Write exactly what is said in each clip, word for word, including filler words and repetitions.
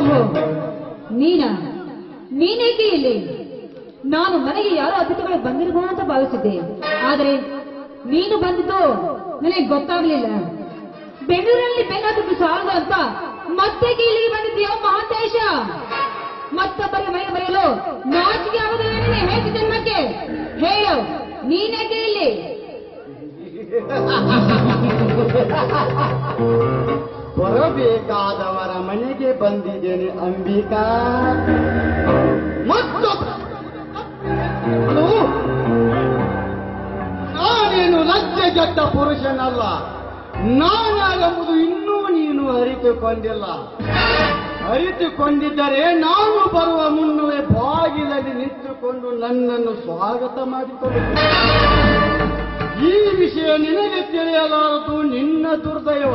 ಓಹೋ, ನೀನ ನೀನೇಕೆ ಇಲ್ಲಿ? ನಾನು ಮನೆಗೆ ಯಾರೋ ಅತಿಥಿಗಳು ಬಂದಿರಬಹುದು ಅಂತ ಭಾವಿಸಿದ್ದೆ, ಆದರೆ ನೀನು ಬಂದಿದ್ದು ನನಗೆ ಗೊತ್ತಾಗ್ಲಿಲ್ಲ. ಬೆಂಗಳೂರಲ್ಲಿ ಬೆನ್ನಾದದ್ದು ಸಾಲದು ಅಂತ ಮತ್ತೆ ಇಲ್ಲಿಗೆ ಬಂದಿದ್ದೀಯೋ ಮಹಾಂತೇಶ? ಮತ್ತೊಬ್ಬರ ಮನೆ ಬರೆಯಲು ನಾಚಿಕೆ ಆಗುದಿಲ್ಲ ನಿನಗೆ? ಹೇಗೆ ಜನ್ಮಕ್ಕೆ ಹೇಳು, ನೀನೇಕೆ ಇಲ್ಲಿ? ಬರಬೇಕಾದವರ ಮನೆಗೆ ಬಂದಿದ್ದೇನೆ ಅಂಬಿಕಾ. ಮತ್ತು ನಾನೇನು ಲಜ್ಜೆಗೆಟ್ಟ ಪುರುಷನಲ್ಲ. ನಾನಾಗಬಹುದು ಇನ್ನೂ ನೀನು ಅರಿತುಕೊಂಡಿಲ್ಲ. ಅರಿತುಕೊಂಡಿದ್ದರೆ ನಾನು ಬರುವ ಮುನ್ನವೇ ಬಾಗಿಲಲ್ಲಿ ನಿಂತುಕೊಂಡು ನನ್ನನ್ನು ಸ್ವಾಗತ ಮಾಡಿಕೊಳ್ಳುತ್ತೇನೆ. ಈ ವಿಷಯ ನಿನಗೆ ತಿಳಿಯಲಾರದು, ನಿನ್ನ ದುರ್ದೈವ.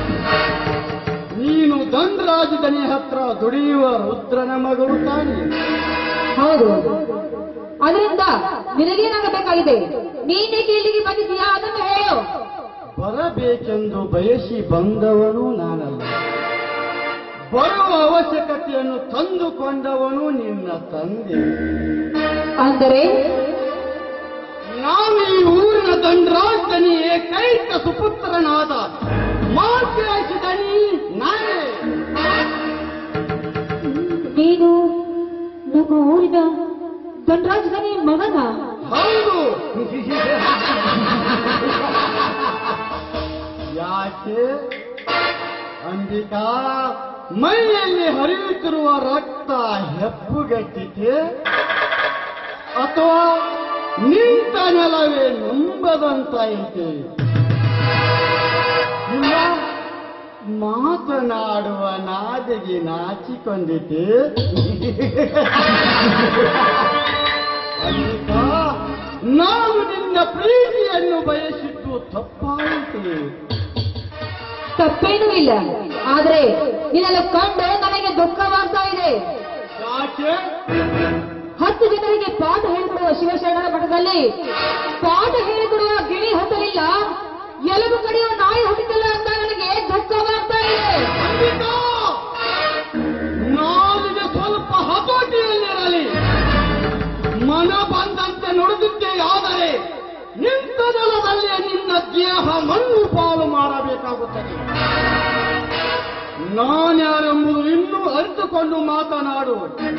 ನೀನು ದಂಡರಾಜಧನಿ ಹತ್ರ ದುಡಿಯುವ ರುದ್ರನ ಮಗಳು ತಾನೆ? ಹೌದು. ಅದರಿಂದ ನಿನಗೇನಾಗಬೇಕಾಗಿದೆ? ನೀನೇಕೆ ಇಲ್ಲಿಗೆ ಬಂದಿದ್ದೀಯಾ ಅದನ್ನು ಹೇಳು. ಬರಬೇಕೆಂದು ಬಯಸಿ ಬಂದವನು ನಾನಲ್ಲ. ಬರುವ ಅವಶ್ಯಕತೆಯನ್ನು ತಂದುಕೊಂಡವನು ನಿನ್ನ ತಂದೆ. ಅಂದರೆ ನಾನು ಈ ಊರಿನ ದಂಡರಾಜಧನಿ ಏಕೈಕ ಸುಪುತ್ರನಾದ ಮಾರ್ಗದರ್ಶಿದನಿ ನಾನೇ. ನೀನು ನಮ್ಮ ಊರಿನ ದಂಡರಾಜಧನಿ ಮಗನ? ಹೌದು. ಯಾಕೆ ಅಂಬಿಕಾ, ಮೈಯಲ್ಲಿ ಹರಿಯುತ್ತಿರುವ ರಕ್ತ ಹೆಪ್ಪುಗಟ್ಟಿತೆ ಅಥವಾ ನಿಂತ ನೆಲವೇ ನಂಬದಂತಾಯಿತೆ? ಇಲ್ಲ, ಮಾತನಾಡುವ ನಾದಿಗೆ ನಾಚಿಕೊಂಡಿತೆ? ಅಂಬಿಕಾ, ನಾನು ನಿನ್ನ ಪ್ರೀತಿಯನ್ನು ಬಯಸಿದ್ದು ತಪ್ಪಾಯಿತು. ತಪ್ಪೇನೂ ಇಲ್ಲ, ಆದ್ರೆ ನಿನ್ನೆಲ್ಲ ಕಂಡು ನನಗೆ ದುಃಖವಾಗ್ತಾ ಇದೆ. ಯಾಕೆ? ಹತ್ತು ಜನರಿಗೆ ಪಾಠ ಹೇಳಿಕೊಡುವ ಶಿವಶರಣರ ಮಠದಲ್ಲಿ ಪಾಠ ಹೇಳಿಕೊಡುವ ಗಿಣಿ ಹೊತ್ತಲಿಲ್ಲ, ಎಲುಬು ಕಡಿಯುವ ನಾಯಿ ಹುಟ್ಟಿಲ್ಲ ಅಂತ ನನಗೆ ದುಃಖವಾಗ್ತಾ ಇದೆ. ನಾಲಿಗೆ ಸ್ವಲ್ಪ ಹತೋಟಿಯಲ್ಲಿರಲಿ. ಮನ ಬಂದಂತೆ ನುಡಿದಿದ್ದೇ ಆದರೆ ನಿಂತ ನೆಲದಲ್ಲಿ ನಿನ್ನ ದೇಹ ಮಣ್ಣು ಪಾಲು ಮಾಡಬೇಕಾಗುತ್ತದೆ. ನಾನ್ಯಾರೆಂಬುದು ಇನ್ನೂ ಅರಿತುಕೊಂಡು ಮಾತನಾಡು.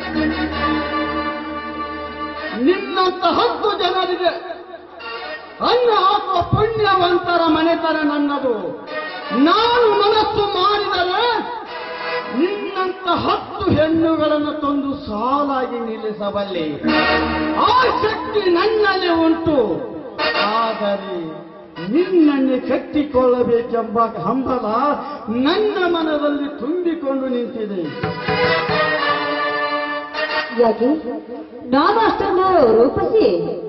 ನಿನ್ನಂತ ಹತ್ತು ಜನರಿಗೆ ಅನ್ನ ಹಾಕುವ ಪುಣ್ಯವಂತರ ಮನೆತನ ನನ್ನದು. ನಾನು ಮನಸ್ಸು ಮಾಡಿದರೆ ನಿನ್ನಂತ ಹತ್ತು ಹೆಣ್ಣುಗಳನ್ನು ತಂದು ಸಾಲಾಗಿ ನಿಲ್ಲಿಸಬಲ್ಲೆ. ಆ ಶಕ್ತಿ ನನ್ನಲ್ಲಿ ಉಂಟು. ಆದರೆ ನಿನ್ನನ್ನೇ ಕಟ್ಟಿಕೊಳ್ಳಬೇಕೆಂಬ ಹಂಬಲ ನನ್ನ ಮನದಲ್ಲಿ ತುಂಬಿಕೊಂಡು ನಿಂತಿದೆ. ಯಾಕೆ ನಾನು ಅಷ್ಟೊಂದು ರೂಪಿಸಿ?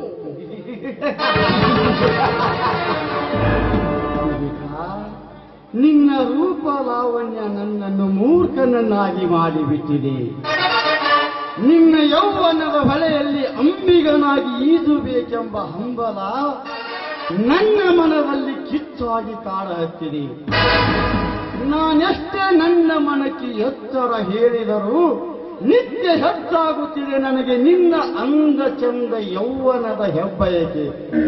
ನಿನ್ನ ರೂಪ ಲಾವಣ್ಯ ನನ್ನನ್ನು ಮೂರ್ಖನನ್ನಾಗಿ ಮಾಡಿಬಿಟ್ಟಿದೆ. ನಿನ್ನ ಯೌವನದ ಹೊಳೆಯಲ್ಲಿ ಅಂಬಿಗನಾಗಿ ಈಜಬೇಕೆಂಬ ಹಂಬಲ ನನ್ನ ಮನದಲ್ಲಿ ಕಿಚ್ಚಾಗಿ ಕಾಡ ಹತ್ತಿದೆ. ನಾನೆಷ್ಟೇ ನನ್ನ ಮನಕ್ಕೆ ಎತ್ತರ ಹೇಳಿದರೂ ನಿತ್ಯ ಹೆಚ್ಚಾಗುತ್ತಿದೆ ನನಗೆ ನಿನ್ನ ಅಂದ ಚಂದ ಯೌವನದ ಹೆಬ್ಬಯಕೆ.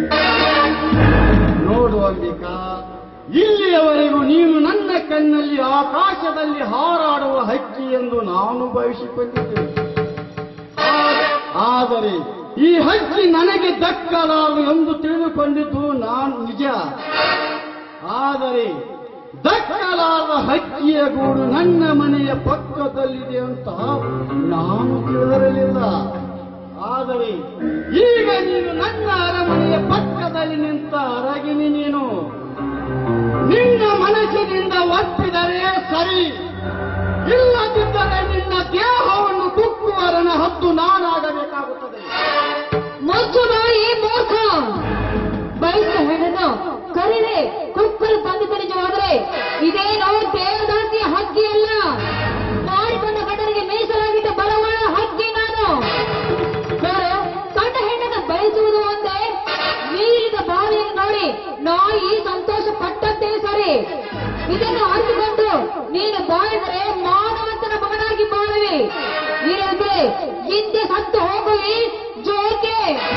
ನೋಡು ಅಂಬಿಕಾ, ಇಲ್ಲಿಯವರೆಗೂ ನೀನು ನನ್ನ ಕಣ್ಣಲ್ಲಿ ಆಕಾಶದಲ್ಲಿ ಹಾರಾಡುವ ಹಕ್ಕಿ ಎಂದು ನಾನು ಭಾವಿಸಿಕೊಂಡಿದ್ದೆ. ಆದರೆ ಈ ಹಕ್ಕಿ ನನಗೆ ದಕ್ಕಲಾರದು ಎಂದು ತಿಳಿದುಕೊಂಡಿದ್ದು ನಾನು ನಿಜ. ಆದರೆ ದಕ್ಕಲಾರದ ಹಕ್ಕಿಯ ಗೂಡು ನನ್ನ ಮನೆಯ ಪಕ್ಕದಲ್ಲಿದೆ ಅಂತ ನಾನು ತಿಳಿದಿರಲಿಲ್ಲ. ಆದರೆ ಈಗ ನೀನು ನನ್ನ ಅರಮನೆಯ ಪಕ್ಕದಲ್ಲಿ ನಿಂತ ಅರಗಿನಿ. ನೀನು ನಿನ್ನ ಮನಸ್ಸಿನಿಂದ ಒಪ್ಪಿದರೆ ಸರಿ, ಇಲ್ಲದಿದ್ದರೆ ನಿನ್ನ ದೇಹವನ್ನು ಕುಕ್ಕುವರನ ಹತ್ತು ನಾನಾಗಬೇಕಾಗುತ್ತದೆ. ಮುಚ್ಚುಬಾಯಿ ಮೂರ್ಖ! ಬಯಸಿದ ಹೆಣ್ಣನ್ನು ಕರೀರೆ ಕುಕ್ಕಲು ಬಂದಿದ್ದ ನಿಜವಾದರೆ ಇದೇನೋ ದೇವದಾಸಿಯ ಹಕ್ಕಿಯಲ್ಲ, ಮಾಡಿಕೊಂಡ ಗಂಡರಿಗೆ ಮೀಸಲಾಗಿದ್ದ ಬಲವಾಳ ಹಕ್ಕಿ ನಾನು. ಸಣ್ಣ ಹೆಣ್ಣನ್ನು ಬಯಸುವುದು ಒಂದೇ, ನೀರಿದ ಬಾವಿಯನ್ನು ನೋಡಿ ನಾಯಿ ಸಂತೋಷ ಪಟ್ಟದ್ದೇ ಸರಿ. ಇದನ್ನು ಅರಿತುಕೊಂಡು ನೀನು ಬಾಳಿದರೆ ಮಾನವಂತನ ಮಗನಾಗಿ ಬಾ. ಇಲ್ಲದ್ರೆ ಹಿಂದೆ ಸತ್ತು ಹೋಗುವಿ ಜೋಕೆ.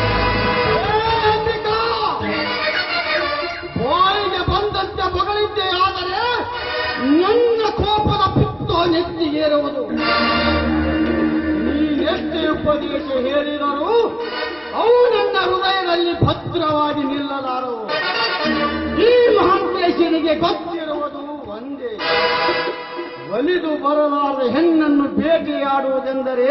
ಬಾಯಿಗೆ ಬಂದಂತೆ ಮಗಳಿದ್ದೆ, ಆದರೆ ನನ್ನ ಕೋಪದ ಪಿತ್ತು ನೆತ್ತಿಗೇರುವುದು. ನೀನೆಷ್ಟೇ ಉಪದೇಶ ಹೇಳಿದರೂ ಅವು ನನ್ನ ಹೃದಯದಲ್ಲಿ ಭದ್ರವಾಗಿ ನಿಲ್ಲಲಾರವು. ಈ ಮಹಾಂತೇಶನಿಗೆ ಗೊತ್ತಿರುವುದು ಒಂದೇ, ಒಲಿದು ಬರಲಾರದ ಹೆಣ್ಣನ್ನು ಭೇಟಿಯಾಡುವುದೆಂದರೆ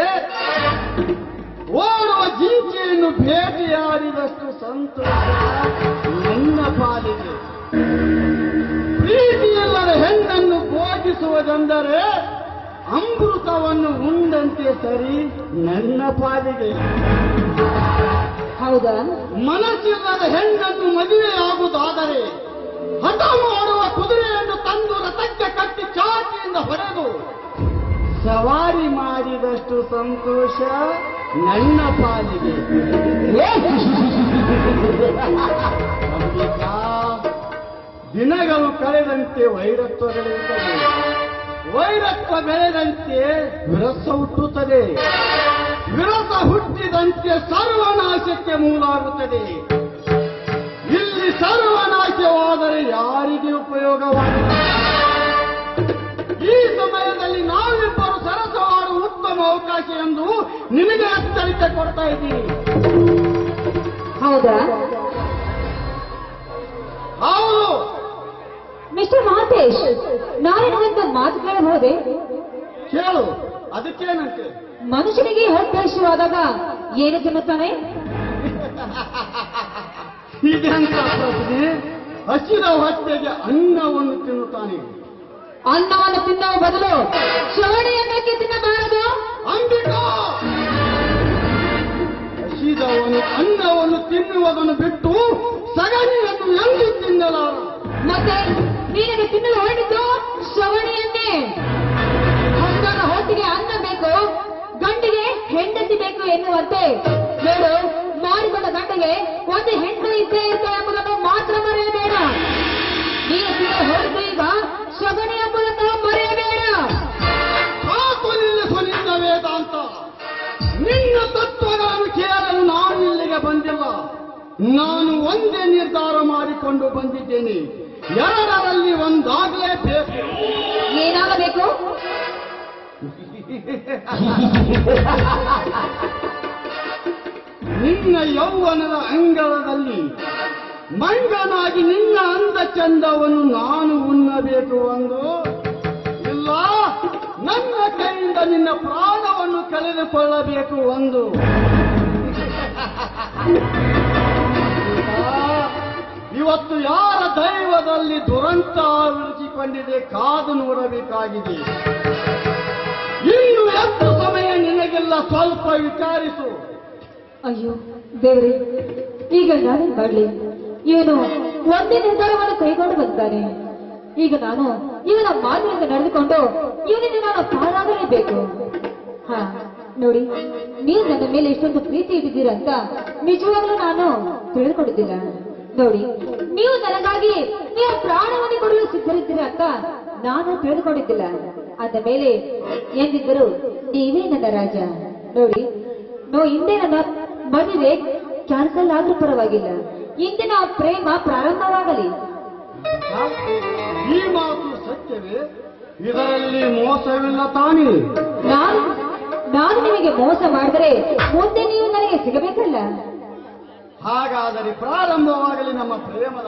ಓಡುವ ಜಿಂಕೆಯನ್ನು ಭೇಟಿಯಾಡಿದಷ್ಟು ಸಂತೋಷ ನನ್ನ ಪಾಲಿಗೆ. ಪ್ರೀತಿಯಿಲ್ಲದ ಹೆಣ್ಣನ್ನು ಭೋಗಿಸುವುದೆಂದರೆ ಅಮೃತವನ್ನು ಉಂಡಂತೆ ಸರಿ ನನ್ನ ಪಾಲಿಗೆ. ಹೌದಾ? ಮನಸ್ಸಿಲ್ಲದ ಹೆಣ್ಣನ್ನು ಮದುವೆಯಾಗುವುದಾದರೆ ಹಠ ಮಾಡುವ ಕುದುರೆಯನ್ನು ತಂದು ರಥಕ್ಕೆ ಕಟ್ಟಿ ಚಾಟಿಯಿಂದ ಹೊಡೆದು ಸವಾರಿ ಮಾಡಿದಷ್ಟು ಸಂತೋಷ ನನ್ನ ಪಾಲಿಗೆ. ಅಂಬಿಕಾ, ದಿನಗಳು ಕಳೆದಂತೆ ವೈರತ್ವ ಬೆಳೆಯುತ್ತದೆ, ವೈರತ್ವ ಬೆಳೆದಂತೆ ವಿರಸ ಹುಟ್ಟುತ್ತದೆ, ವಿರಸ ಹುಟ್ಟಿದಂತೆ ಸರ್ವನಾಶಕ್ಕೆ ಮೂಲಾಗುತ್ತದೆ. ಇಲ್ಲಿ ಸರ್ವನಾಶವಾದರೆ ಯಾರಿಗೆ ಉಪಯೋಗವಾಗುತ್ತದೆ? ಈ ಸಮಯದಲ್ಲಿ ನಾವಿಬ್ಬರು ಸರಸವಾಡುವ ಉತ್ತಮ ಅವಕಾಶ ಎಂದು ನಿಮಗೆ ಎಚ್ಚರಿಕೆ ಕೊಡ್ತಾ ಇದ್ದೀನಿ. ಹೌದಾ? ಹೌದು. ಮಿಸ್ಟರ್ ಮಹಾಂತೇಶ್, ನಾನಿನೊಂದು ಮಾತು ಕೇಳಬಹುದೇ? ಕೇಳು, ಅದಕ್ಕೇನಂತೆ? ಮನುಷ್ಯನಿಗೆ ಹೊಟ್ಟೆಹಸಿವಾದಾಗ ಏನು ತಿನ್ನುತ್ತಾನೆ? ಇದೆಂತ ಪ್ರಶ್ನೆ? ಹಸಿದ ಹೊಟ್ಟೆಗೆ ಅನ್ನವನ್ನು ತಿನ್ನುತ್ತಾನೆ. ಅನ್ನವನ್ನು ತಿನ್ನುವ ಬದಲು ಶ್ರವಣಿಯನ್ನಕ್ಕೆ ತಿನ್ನಬಾರದು. ಅಂಬಿಕಾ, ಹಸಿದವನು ಅನ್ನವನ್ನು ತಿನ್ನುವುದನ್ನು ಬಿಟ್ಟು ಸಗಣಿಯನ್ನು ಎಂದು ತಿನ್ನಲಾರ. ಮತ್ತೆ ನೀನಿಗೆ ತಿನ್ನಲು ಹೊರಟಿದ್ದು ಶ್ರವಣಿಯನ್ನೇ. ಹಂಗನ ಹೊಟ್ಟಿಗೆ ಅನ್ನ ಬೇಕು, ಗಂಡಿಗೆ ಹೆಂಡತಿ ಬೇಕು ಎನ್ನುವಂತೆ ನೋಡು, ಮಾಡಿಕೊಂಡ ಗಂಡಿಗೆ ಒಂದು ಹೆಣ್ಣು ಇದ್ದೇ ಇರ್ತದೆ ಎಂಬುದನ್ನು ಮಾತ್ರ ಮರೆಯಬೇಡ. ನೀನು ತಿನ್ನಲು ಹೊರಟು ಈಗ ಶ್ರವಣಿ ಎಂಬುದನ್ನು ಮರೆಯಬೇಡ. ಸಾಕು ನಿಲ್ಲಿಸು ನಿನ್ನ ವೇದಾಂತ. ನಿನ್ನ ತತ್ವಗಳನ್ನು ಕೇಳಲು ನಾನು ಇಲ್ಲಿಗೆ ಬಂದಿಲ್ಲ. ನಾನು ಒಂದೇ ನಿರ್ಧಾರ ಮಾಡಿಕೊಂಡು ಬಂದಿದ್ದೇನೆ. ಎರಡರಲ್ಲಿ ಒಂದಾಗಲೇಬೇಕು. ಏನಾಗಬೇಕು? ನಿನ್ನ ಯೌವನದ ಅಂಗಳದಲ್ಲಿ ಮಂಗನಾಗಿ ನಿನ್ನ ಅಂದ ಚಂದವನ್ನು ನಾನು ಉಣ್ಣಬೇಕು ಒಂದು, ಇಲ್ಲ ನನ್ನ ಕೈಯಿಂದ ನಿನ್ನ ಪ್ರಾಣವನ್ನು ಕಳೆದುಕೊಳ್ಳಬೇಕು ಒಂದು. ಇವತ್ತು ಯಾರ ದೈವದಲ್ಲಿ ದುರಂತ ಆವರಿಸಿಕೊಂಡಿದೆ ಕಾದು ನೋಡಬೇಕಾಗಿದೆ. ಇನ್ನು ಎಷ್ಟು ಸಮಯ ನಿನಗೆಲ್ಲ ಸ್ವಲ್ಪ ವಿಚಾರಿಸು. ಅಯ್ಯೋ ದೇವ್ರೆ, ಈಗ ನಾನೇನ್ ಮಾಡ್ಲಿ? ಇವನು ಒಂದೇ ನಿರ್ಧಾರವನ್ನು ಕೈಗೊಂಡು ಬಂದಿದ್ದಾನೆ. ಈಗ ನಾನು ಇವನ ಮಾತಿನಿಂದ ನಡೆದುಕೊಂಡು ಇವನಿಂದ ನಾನು ಪಾರಾಗಲೇಬೇಕು. ಹಾ ನೋಡಿ, ನೀವು ನನ್ನ ಮೇಲೆ ಎಷ್ಟೊಂದು ಪ್ರೀತಿ ಇಟ್ಟಿದ್ದೀರ ಅಂತ ನಿಜವಾಗ್ಲೂ ನಾನು ತಿಳಿದುಕೊಂಡಿದ್ದಿಲ್ಲ. ನೋಡಿ, ನೀವು ನನಗಾಗಿ ನೀವು ಪ್ರಾಣವನ್ನು ಕೊಡಲು ಸಿದ್ಧರಿದ್ದೀರ ಅಂತ ನಾನು ತಿಳಿದುಕೊಂಡಿದ್ದಿಲ್ಲ. ಅಂದ ಮೇಲೆ ಎಂದಿದ್ದರು ನೀವೇ ನನ್ನ ರಾಜ. ನೋಡಿ, ನೋ ಹಿಂದೆ ನನ್ನ ಮದುವೆ ಕ್ಯಾನ್ಸಲ್ ಆದ್ರೂ ಪರವಾಗಿಲ್ಲ, ಇಂದಿನ ಪ್ರೇಮ ಪ್ರಾರಂಭವಾಗಲಿ. ಈ ಮಾತು ಸತ್ಯವೇ? ಇದರಲ್ಲಿ ಮೋಸವಿಲ್ಲ ತಾನೇ? ನಾನು ನಾನು ನಿಮಗೆ ಮೋಸ ಮಾಡಿದರೆ ಮುಂದೆ ನೀವು ನನಗೆ ಸಿಗಬೇಕಲ್ಲ. ಹಾಗಾದರೆ ಪ್ರಾರಂಭವಾಗಲಿ ನಮ್ಮ ಪ್ರೇಮದ.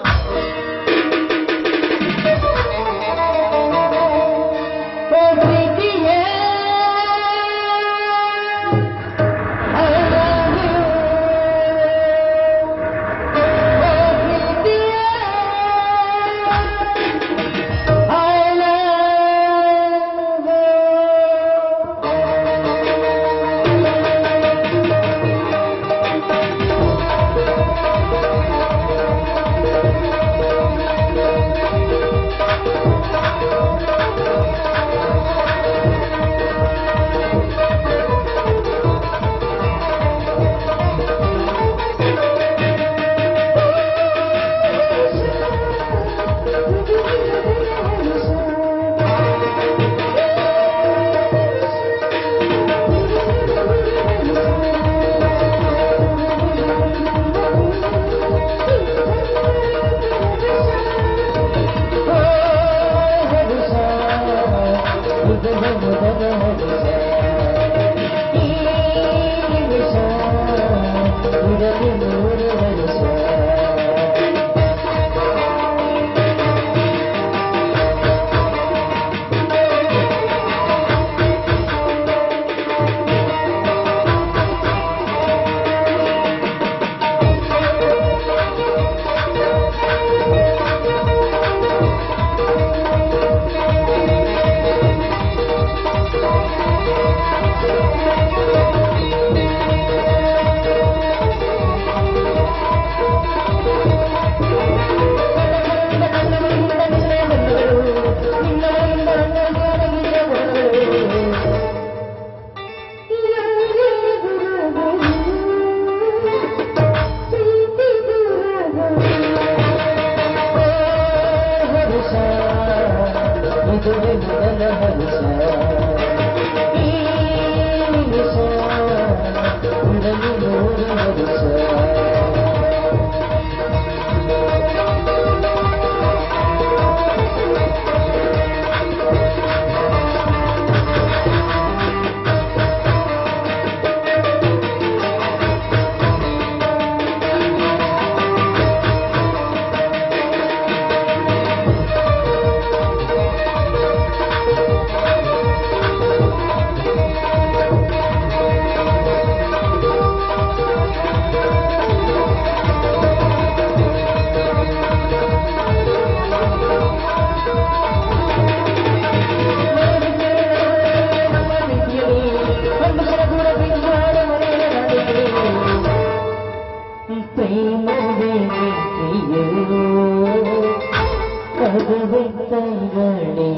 ಮಧುವಿಂದಗಳೇ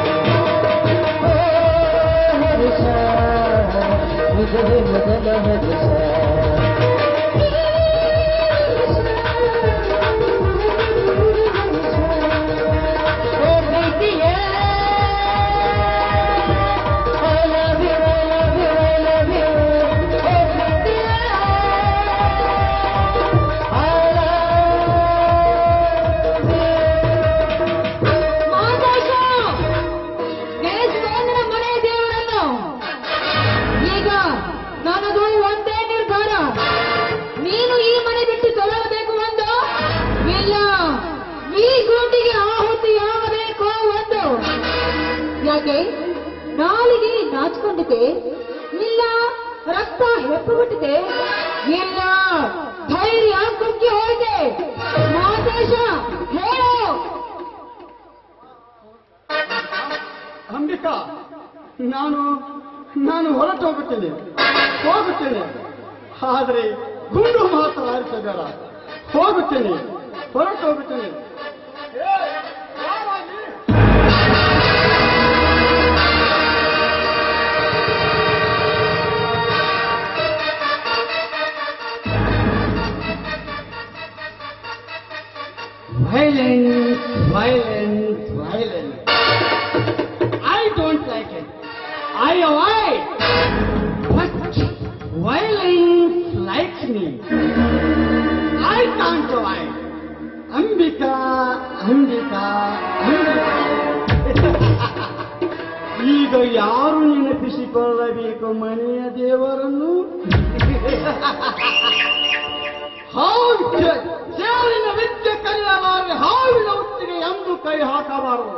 ಹರುಷ ಇದುವೇ ಮೊದಲ ಹರುಷ ನಾಲಿಗೆ ನಾಚಿಕೊಂಡಿದೆ, ಇಲ್ಲ ರಕ್ತ ಹೆಪ್ಪುಬಿಟ್ಟಿದೆ, ಇಲ್ಲ ಧೈರ್ಯ ಕುಗ್ಗಿ ಹೋಗಿದೆ. ಮಾದೇಶ ಹೇಳು. ಅಂಬಿಕಾ, ನಾನು ನಾನು ಹೊರಟು ಹೋಗುತ್ತೇನೆ ಹೋಗುತ್ತೇನೆ ಆದರೆ ಗುಂಡು ಮಾತ್ರ ಆರಿಸಬೇಡ. ಹೋಗುತ್ತೇನೆ, ಹೊರಟು ಹೋಗುತ್ತೇನೆ. Violence, violence, violence. I don't like it. I avoid. But violence likes me. I can't avoid. Ambika, Ambika, Ambika. ಈಗ ಯಾರು ನೆನಪಿಸಿಕೊಳ್ಳಬೇಕು ಮನೆಯ ದೇವರನ್ನು? ಸೇರಿನ ವಿದ್ಯೆ ಕಲಿಯಲಾರೆ ಹಾವಿನ ಹೊತ್ತಿಗೆ ಎಂದು ಕೈ ಹಾಕಬಾರದು.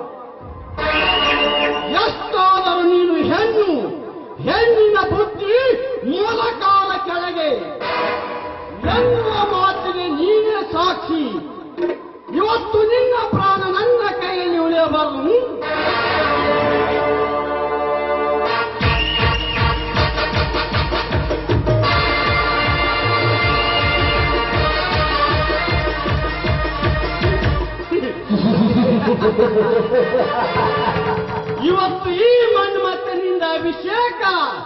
ಎಷ್ಟಾದರೂ ನೀನು ಹೆಣ್ಣು, ಹೆಣ್ಣಿನ ಬುದ್ಧಿ ಮೂಲಕಾಲ ಕೆಳಗೆ ಎನ್ನುವ ಮಾತಿಗೆ ನೀನೇ ಸಾಕ್ಷಿ. ಇವತ್ತು ನಿನ್ನ ಪ್ರಾಣ ನನ್ನ ಕೈಯಲ್ಲಿ ಉಳಿಯಬಾರದು. ಇವತ್ತು ಈ ಮನ್ಮಥನಿಂದ ಅಭಿಷೇಕ.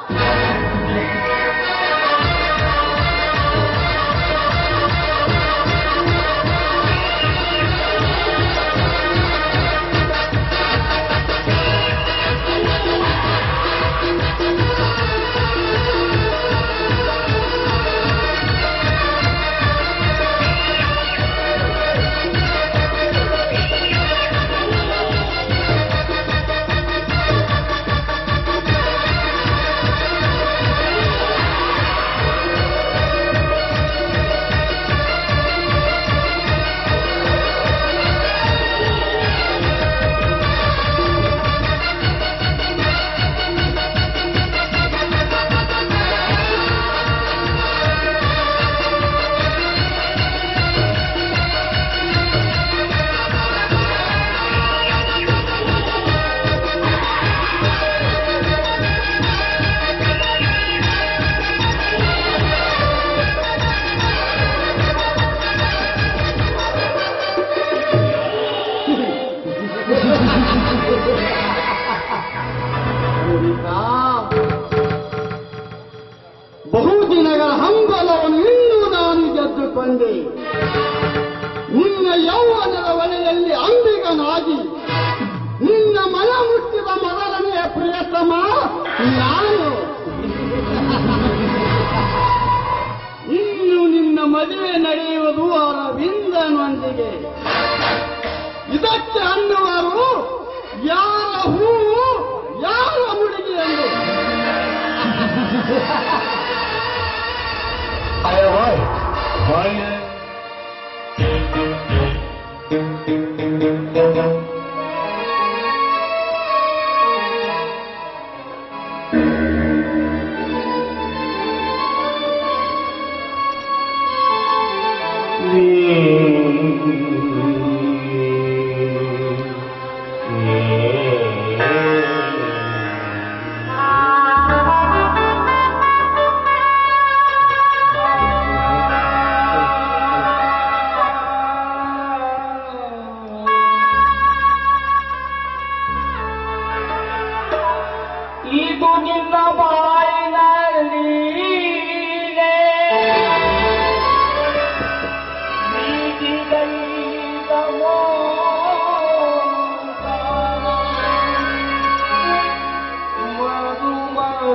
ಬಹುದಿನಗಳ ಹಂಬಲವನ್ನು ಇನ್ನೂ ನಾನು ಗೆದ್ದುಕೊಂಡೆ. ನಿನ್ನ ಯೌವನದ ಒಲೆಯಲ್ಲಿ ಅಂಬಿಗನಾಗಿ ನಿನ್ನ ಮನ ಮುಟ್ಟಿದ ಮೊದಲನೆಯ ಪ್ರಿಯತಮ ನಾನು. ಇನ್ನು ನಿನ್ನ ಮದುವೆ ನಡೆಯುವುದು ಅರವಿಂದನೊಂದಿಗೆ. ಇದಕ್ಕೆ ಅನ್ನುವರು ಯಾರ ಹೂವು ಯಾರ ಮುಡಿಗೆ ಎಂದು. I avoid violence.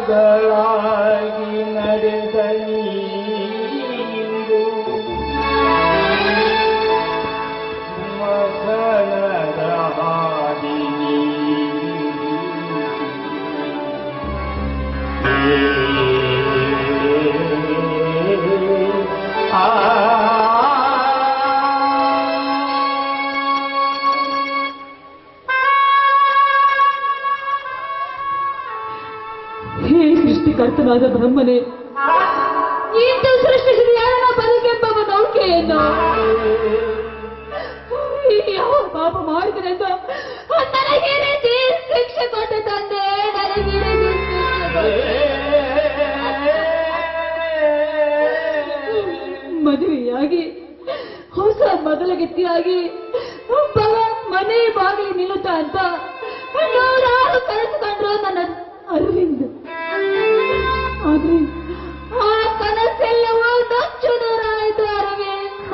ಮಗಳಾಗಿ ನಡೆದ ನೀಂದು ಮಸಣದ ಹಾದಿನಿ ಆ ಸೃಷ್ಟಿಕರ್ತನಾದ ಬ್ರಹ್ಮನೇ, ಇಂದು ಸೃಷ್ಟಿಸಿದ ಯಾರನ್ನ ಬದುಕೆಂಬ ನೌಕೆಯನ್ನು ಯಾವ ಪಾಪ ಮಾಡಿದರೆಂದು ನನಗೆ ರೀತಿ ಶಿಕ್ಷೆ ಕೊಟ್ಟ ತಂದೆ, ನನಗೆ ಮದುವೆಯಾಗಿ ಹೊಸ ಮೊದಲಗೆತ್ತಿಯಾಗಿ ಒಬ್ಬವ ಮನೆ ಬಾಗಿಲಿ ನಿಲ್ಲುತ್ತಾ ಅಂತ ನೂರಾರು ಕರೆದುಕೊಂಡ್ರು ನನ್ನ ಅರವಿಂದ್. ಆದ್ರೆ ಆ ಕನಸೆಲ್ಲವೂ ನಚ್ಚು ನೂರಾಯಿತು ಅರವಿಂದ್,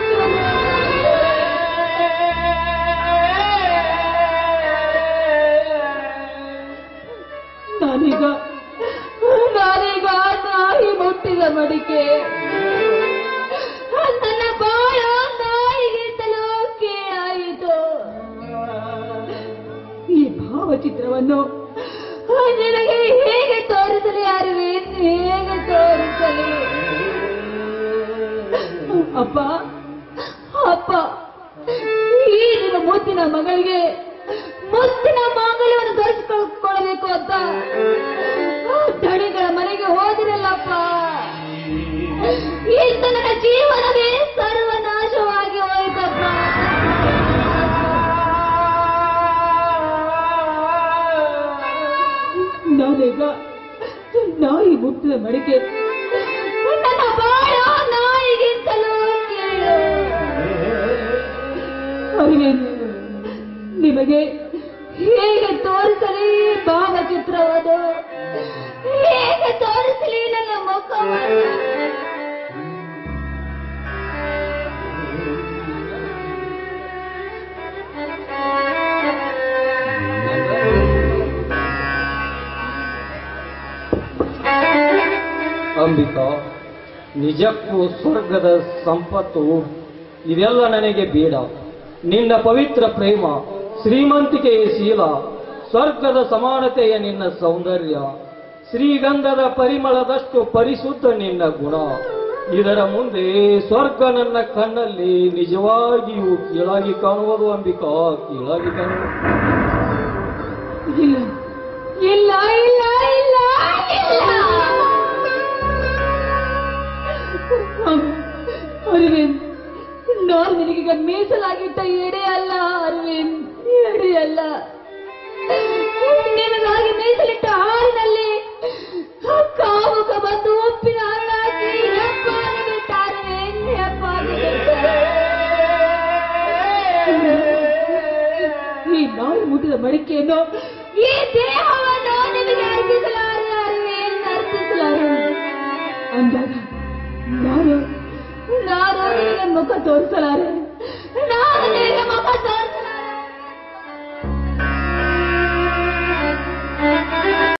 ನಾನೀಗ ನಾನೀಗ ನಾಯಿ ಮುಟ್ಟಿದ ಮಡಿಕೆ, ನನ್ನ ಬಾಳ ನಾಯಿಗಿಂತಲೂ ಕೇಳಾಯಿತು. ಈ ಭಾವಚಿತ್ರವನ್ನು ನಿನಗೆ ಹೇಗೆ ತೋರಿಸಲಿ ಅರವಿಂದ್, ಹೇಗೆ ತೋರಿಸಲಿ? ಅಪ್ಪ ಅಪ್ಪ, ಈ ನಿಮ್ಮ ಮುದ್ದಿನ ಮಗಳಿಗೆ ಮುದ್ದಿನ ಮಾಂಗಲ್ಯವನ್ನು ಧರಿಸಿಕೊಳ್ಳಬೇಕು ಅಂತ ದಣಿಗಳ ಮನೆಗೆ ಹೋದಿರಲ್ಲಪ್ಪ. ಇಂದು ನನ್ನ ಜೀವನವೇ ಸರ್ವನಾಶವಾಗಿ ಹೋಯ್ತಪ್ಪ. ನಾನೀಗ ನಾಯಿ ಮುಟ್ಟಿದ ಮಡಿಕೆ, ನನ್ನ ಬಾಳ ನಾಯಿಗಿಂತಲೂ ಕೇಳು ಅರವಿಂದ್. ನಿಮಗೆ ಹೇಗೆ ತೋರಿಸಲಿ ಭಾವಚಿತ್ರವನ್ನು, ಹೇಗೆ ತೋರಿಸಲಿ ನನ್ನ ಮುಖವನ್ನು? ಅಂಬಿಕಾ, ನಿಜಕ್ಕೂ ಸ್ವರ್ಗದ ಸಂಪತ್ತು ಇದೆಲ್ಲ ನನಗೆ ಬೇಡ. ನಿನ್ನ ಪವಿತ್ರ ಪ್ರೇಮ, ಶ್ರೀಮಂತಿಕೆಯ ಶೀಲ, ಸ್ವರ್ಗದ ಸಮಾನತೆಯ ನಿನ್ನ ಸೌಂದರ್ಯ, ಶ್ರೀಗಂಧದ ಪರಿಮಳದಷ್ಟು ಪರಿಶುದ್ಧ ನಿನ್ನ ಗುಣ, ಇದರ ಮುಂದೆ ಸ್ವರ್ಗ ನನ್ನ ಕಣ್ಣಲ್ಲಿ ನಿಜವಾಗಿಯೂ ಕೀಳಾಗಿ ಕಾಣುವುದು. ಅಂಬಿಕಾ, ಕೀಳಾಗಿ ಕಾಣುವುದು. ಇಲ್ಲ ಇಲ್ಲ ಇಲ್ಲ ಇಲ್ಲ ಇಲ್ಲ ಅರವಿಂದ್, ನಾನು ನಿನಗೀಗ ಮೀಸಲಾಗಿದ್ದ ಎಡೆ ಅಲ್ಲ ಅರವಿಂದ್, ಎಡೆ ಅಲ್ಲ. ನಿನಗಾಗಿ ಮೀಸಲಿಟ್ಟ ಹಾಲಿನಲ್ಲಿ ಕಾವುಕ ಬಂದು ಉಪ್ಪಿನ ಹರಳಾಕಿ ಹೆಪ್ಪಾಗಿ ಬಿಟ್ಟ ಅರವಿಂದ್, ಹೆಪ್ಪಾಗಿ ಬಿಟ್ಟ. ಈ ನಾವು ಮುಟ್ಟಿದ ಮಡಿಕೆಯನ್ನು, ಈ ದೇಹವನ್ನು ನಿನಗೆ ಅರ್ಪಿಸಲಾರೆ ಅರವಿಂದ್, ಅರ್ಪಿಸಲಾರೆ ಅಂದಾಗ ನಾನು ನಾನು ನಿನಗೆ ಮುಖ ತೋರಿಸಲಾರೆ.